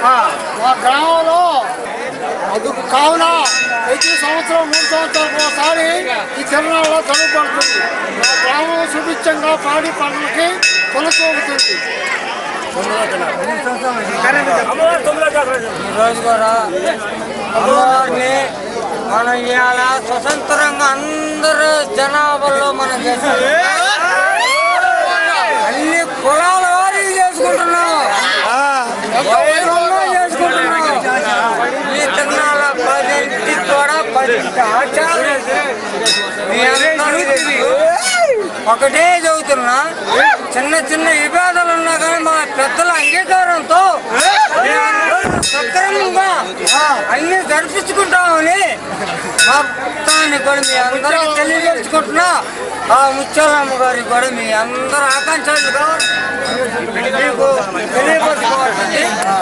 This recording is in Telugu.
మా గ్రామంలో అందుకు కావున ప్రతి సంవత్సరం 3 సంవత్సరాలకు ఒకసారి ఈ తిరునాళ్ళలో జరగబడుతుంది. మా గ్రామం సుభిక్షంగా పాడి పంటలకి కొనసాగుతుంది. ఈరోజు కూడా అమ్మవారిని మనం ఇవాళ స్వతంత్రంగా అందరూ జనాభాలో మనం అన్ని కులాల వారికి చేసుకుంటున్నాం. ఈ తిరునాళ్ళ 10 కూడా 10 ఆచారాలు ఒకటే చదువుతున్నా. చిన్న చిన్న విభేదాలు ఉన్నా కానీ మా పెద్దల అంగీకారంతో సక్రమంగా అన్ని జరిపించుకుంటామని మొత్తాన్ని కూడా మీ అందరికీ తెలియజేసుకుంటున్నా. ఆ ముత్యాలమ్మ గారికి కూడా మీ అందరూ ఆకాంక్షలు మీకు తెలియపరచుకోవాలి.